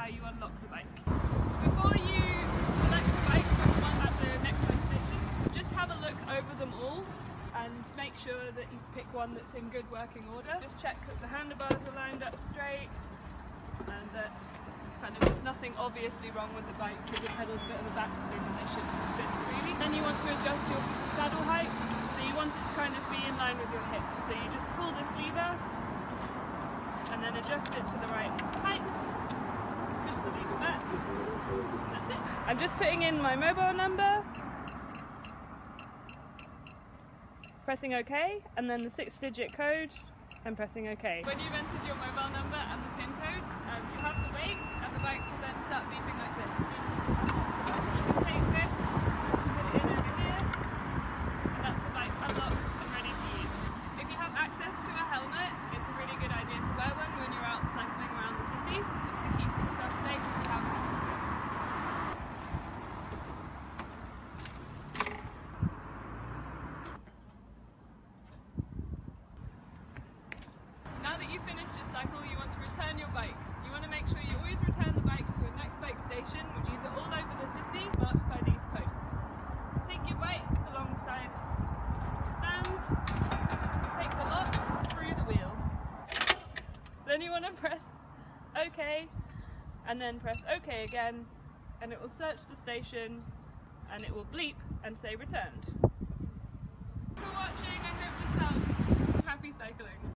how you unlock the bike. Before you select the bike from the one at the nextbike station, just have a look over them all and make sure that you pick one that's in good working order. Just check that the handlebars are lined up straight and that there's nothing obviously wrong with the bike, because the pedal's a bit of a backspin and they shouldn't spin freely. Then you want to adjust your saddle height, so you want it to kind of be in line with your hips. So you just pull this lever and then adjust it to the right height. Push the lever back. That's it. I'm just putting in my mobile number, pressing OK, and then the 6-digit code, and pressing OK. When you've entered your mobile number and the PIN code, you have to wait, and the bike will then start beeping like this. You can take this, put it in over here, and that's the bike unlocked and ready to use. If you have access to a helmet, it's a really good idea to wear one when you're out cycling around the city, just to keep yourself safe if you have one. Now that you've finished your cycle, you want to return your bike. You want to make sure you always return the bike to a nextbike station, which is all over the city, marked by these posts. Take your bike alongside the stand, take the lock through the wheel. Then you want to press OK, and then press OK again, and it will search the station, and it will bleep and say returned. Thanks for watching, I hope this helps. Happy cycling!